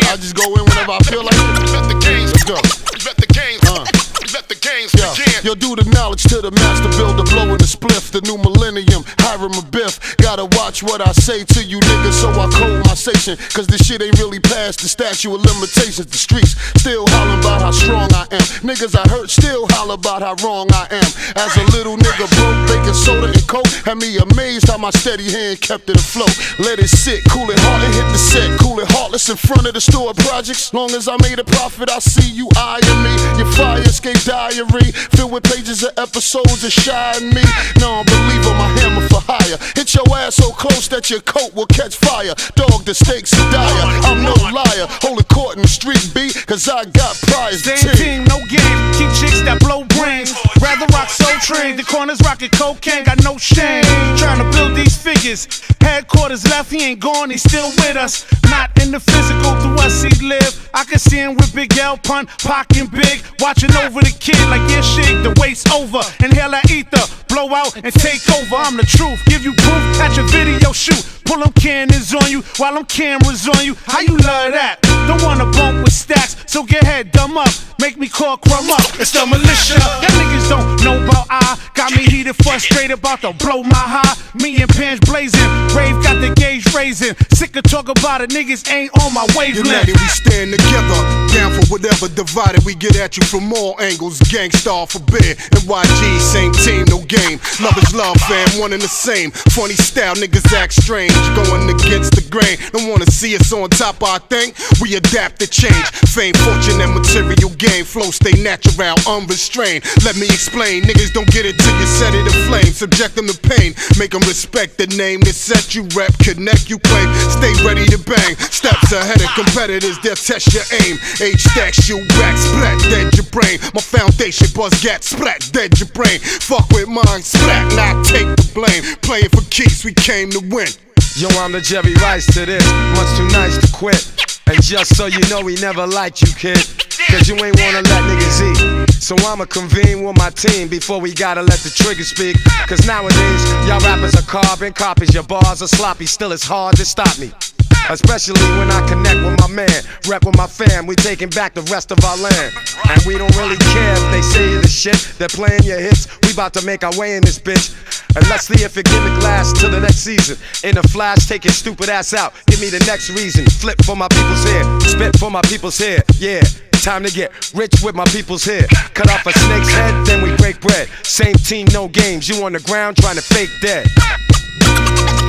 I just go in whenever I feel like it. Let the games, let's go. Let the games, let the games begin. Yo, do the knowledge to the master builder, blowing the spliff, the new millennium, Hiram a Biff. Gotta watch what I say to you niggas, so I code my station. Cause this shit ain't really past the statute of limitations. The streets still hollering about how strong I am. Niggas I hurt still holler about how wrong I am. As a little nigga broke, baking soda and coke had me amazed how my steady hand kept it afloat. Let it sit, cool it hard and hit the set, cool it heartless in front of the store projects. Long as I made a profit, I see you eyeing me. Your fire escape diary filled with pages of episodes of shying me. Non-believer, my hammer for hire. Hit your ass so close that your coat will catch fire. Dog, the stakes are dire. I'm no liar. Hold a court in the street beat, cause I got prize. Same team, no game. Keep chicks that blow brains. Rather rock Soul Train. The corners rockin' cocaine, got no shame. Trying to build these figures. Headquarters left, he ain't gone, he's still with us. Not in the physical, through us he live. I can see him with Big L, Pun, Pocket Big, watching over the kid like yeah, shit, the wait's over. Inhale that ether, blow out and take over. I'm the truth, give you proof at your video shoot. Pull them cannons on you while them cameras on you. How you love that? Don't wanna bump with stacks, so get head dumb up. Make me call crumb up. It's the militia. Y'all niggas don't know about I. Got me heated, frustrated, about to blow my high. Me and pants blazing, rave got the gauge raising. Sick of talk about it, niggas ain't on my wavelength. United, we stand together, down for whatever. Divided, we get at you from all angles. Gangstar forbid, NYG, same team, no game. Love is love, fam, one and the same. Funny style, niggas act strange, going against the grain. Don't wanna see us on top of our thing. We adapt to change. Fame, fortune, and material gain. Flow stay natural, unrestrained. Let me explain. Niggas don't get it till you set it aflame. Subject them to pain. Make them respect the name that set you rep. Connect, you claim. Stay ready to bang. Steps ahead of competitors, they'll test your aim. H stacks you back, splat, dead your brain. My foundation, buzz gat, splat, dead your brain. Fuck with mine, splat, not take the blame. Playing for keeps, we came to win. Yo, I'm the Jerry Rice to this. Much too nice to quit. And just so you know, we never liked you, kid. Cause you ain't wanna let niggas eat. So I'ma convene with my team before we gotta let the trigger speak. Cause nowadays, y'all rappers are carbon copies. Your bars are sloppy, still it's hard to stop me. Especially when I connect with my man, rep with my fam, we taking back the rest of our land. And we don't really care if they say the shit, they're playing your hits, we about to make our way in this bitch. And let's see if your gimmick lasts till the next season. In a flash, take your stupid ass out, give me the next reason. Flip for my people's hair, spit for my people's hair, yeah. Time to get rich with my people's hair. Cut off a snake's head, then we break bread. Same team, no games, you on the ground trying to fake dead.